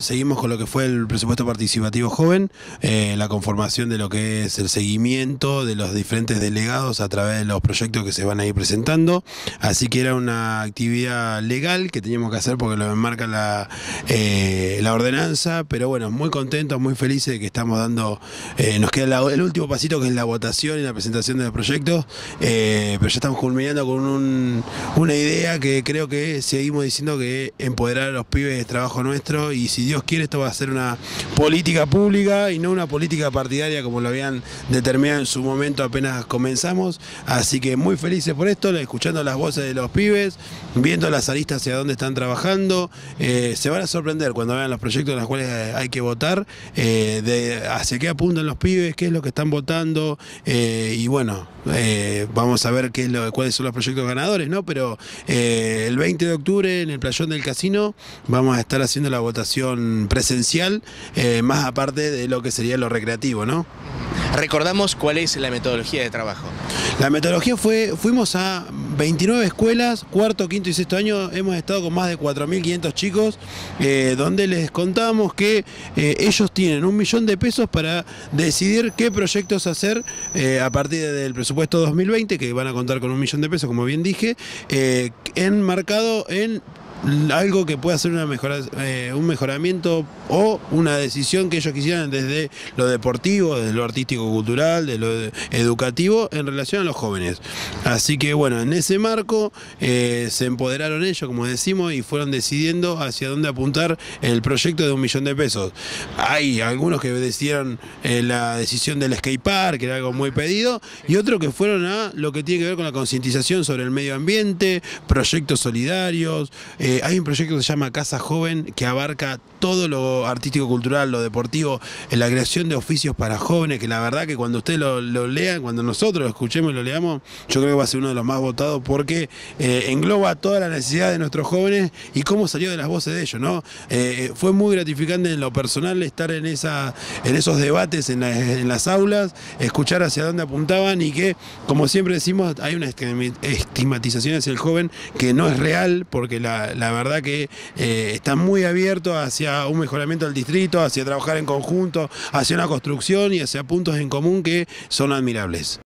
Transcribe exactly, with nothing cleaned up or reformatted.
Seguimos con lo que fue el presupuesto participativo joven, eh, la conformación de lo que es el seguimiento de los diferentes delegados a través de los proyectos que se van a ir presentando. Así que era una actividad legal que teníamos que hacer porque lo enmarca la, eh, la ordenanza, pero bueno, muy contentos, muy felices de que estamos dando, eh, nos queda la, el último pasito que es la votación y la presentación de los proyectos, eh, pero ya estamos culminando con un, una idea que creo que seguimos diciendo que empoderar a los pibes es trabajo nuestro y si Dios quiere esto va a ser una política pública y no una política partidaria como lo habían determinado en su momento apenas comenzamos, así que muy felices por esto, escuchando las voces de los pibes, viendo las aristas hacia dónde están trabajando, eh, se van a sorprender cuando vean los proyectos en los cuales hay que votar, eh, de hacia qué apuntan los pibes, qué es lo que están votando, eh, y bueno, eh, vamos a ver qué es lo, cuáles son los proyectos ganadores, ¿no? Pero eh, el veinte de octubre en el playón del casino vamos a estar haciendo la votación presencial, eh, más aparte de lo que sería lo recreativo, ¿no? Recordamos cuál es la metodología de trabajo. La metodología fue, fuimos a veintinueve escuelas, cuarto, quinto y sexto año, hemos estado con más de cuatro mil quinientos chicos, eh, donde les contamos que eh, ellos tienen un millón de pesos para decidir qué proyectos hacer eh, a partir del presupuesto dos mil veinte, que van a contar con un millón de pesos, como bien dije, eh, enmarcado en algo que pueda ser una mejora, eh, un mejoramiento o una decisión que ellos quisieran desde lo deportivo, desde lo artístico-cultural, de lo educativo en relación a los jóvenes. Así que bueno, en ese marco eh, se empoderaron ellos, como decimos, y fueron decidiendo hacia dónde apuntar el proyecto de un millón de pesos. Hay algunos que decidieron eh, la decisión del skatepark, que era algo muy pedido, y otros que fueron a lo que tiene que ver con la concientización sobre el medio ambiente, proyectos solidarios. Eh, Eh, hay un proyecto que se llama Casa Joven que abarca todo lo artístico-cultural, lo deportivo, en la creación de oficios para jóvenes, que la verdad que cuando ustedes lo, lo lean, cuando nosotros lo escuchemos y lo leamos, yo creo que va a ser uno de los más votados porque eh, engloba toda la necesidad de nuestros jóvenes y cómo salió de las voces de ellos, ¿no? Eh, fue muy gratificante en lo personal estar en, esa, en esos debates en, la, en las aulas, escuchar hacia dónde apuntaban y que, como siempre decimos, hay una estigmatización hacia el joven que no es real porque la, la verdad que eh, está muy abierto hacia un mejoramiento del distrito, hacia trabajar en conjunto, hacia una construcción y hacia puntos en común que son admirables.